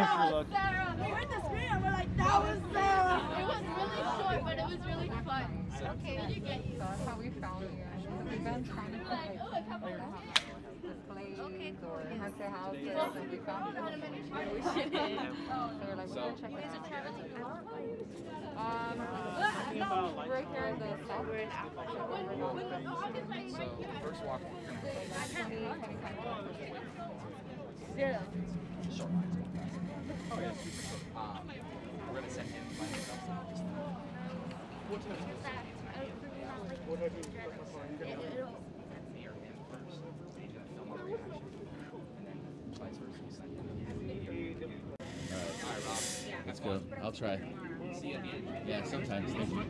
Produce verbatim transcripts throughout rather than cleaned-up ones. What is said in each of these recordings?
Sarah. Sarah. We heard the scream and we're like, that was Sarah. It was really short, but it was really fun. Okay, did you get you? So that's how we found you. We've been trying to put like displays or haunted houses, and we found it. We shouldn't. So we're like, we're gonna check it out. Um, right here in the south. So first walk. Yeah. Short. Oh yeah. Um, we're gonna send him by himself. What time is that? What have you? Me or him first. Film our reaction, and then vice versa. All right, Rob. Let's go. I'll try. See you at the end. Yeah, sometimes. Thank you.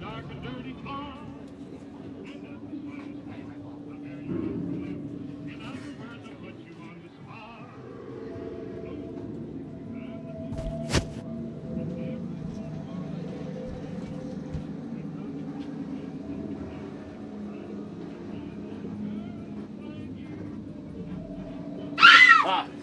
Ah!